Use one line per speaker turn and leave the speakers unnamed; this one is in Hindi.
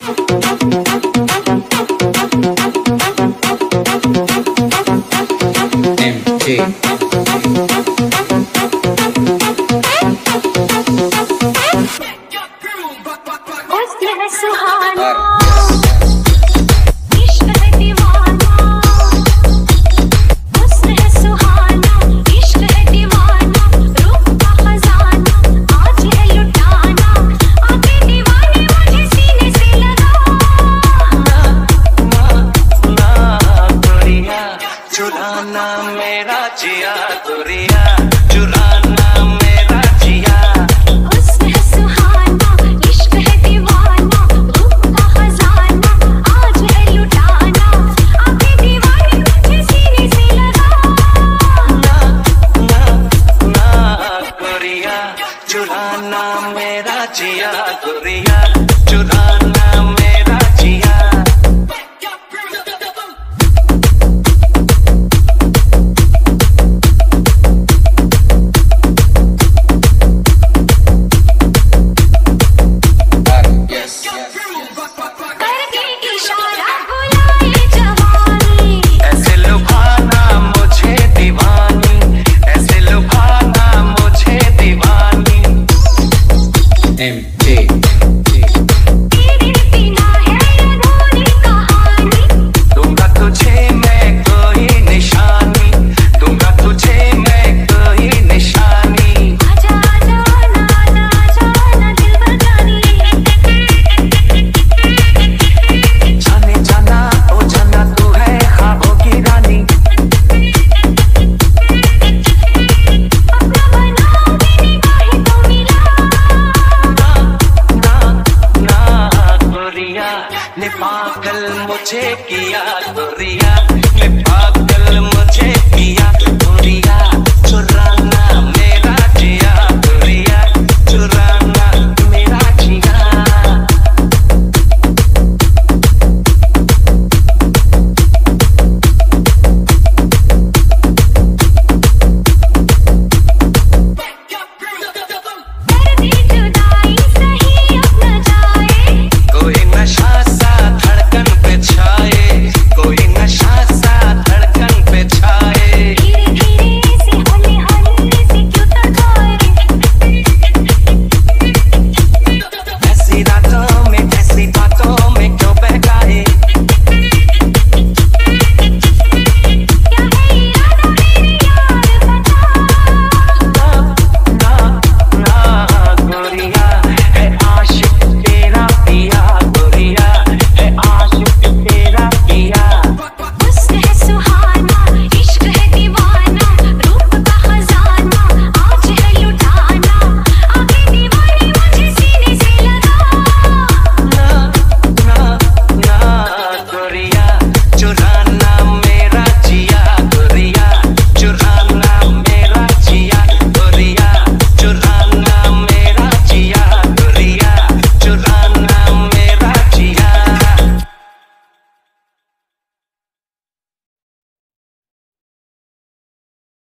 हुस्न है सुहाना, इश्क है दीवाना। हुस्न है सुहाना, इश्क है दीवाना। रूप का खजाना आज है लुटाना। आके दीवाने मुझे सीने से लगा।
ना गोरिया चुराना मेरा जिया, गोरिया चुराना मेरा जिया।
हुस्न है सुहाना, इश्क है दीवाना। रूप का खजाना आज है लुटाना। आके दीवाने मुझे सीने से लगा।
ना गोरिया चुराना मेरा जिया, गोरिया चुराना मेरा जिया।
करके इशारा बुलाए जवानी।
ऐसे लुभाना मुझे दीवानी, ऐसे लुभाना मुझे दीवानी।
तेरे बिना है अधूरी कहानी।
दूंगा तुझे मैं कोई निशानी, दूंगा तुझे मैं कोई निशानी।
आजा आजा ना जाना दिल बजानी।
जाने जाना ओ जाना तू है ख्वाबों की रानी।
अपना बनाओ मेरी बाहें तो मिला।
ना गोरिया ने पागल मुझे किया, गोरिया ने पागल मुझे किया। गोरिया चुराना मेरा जिया, गोरिया चुराना मेरा जिया।
दर्द जुदाई सही अब न जाए।
कोई नशा सा धड़कन पे छाए, कोई नशा सा धड़कन पे छाए।
धीरे धीरे से हौले हौले से क्यों तड़पाए।
ऐसी रातों में ऐसी बातों में क्यों बहकाए।
क्या है इरादा मेरे यार बता।
ना गोरिया है आशिक तेरा पिया, गोरिया है आशिक तेरा पिया।
हुस्न है सुहाना, इश्क है दीवाना। रूप का खजाना आज है लुटाना। आके दीवाने मुझे सीने से लगा।
ना गोरिया चुरा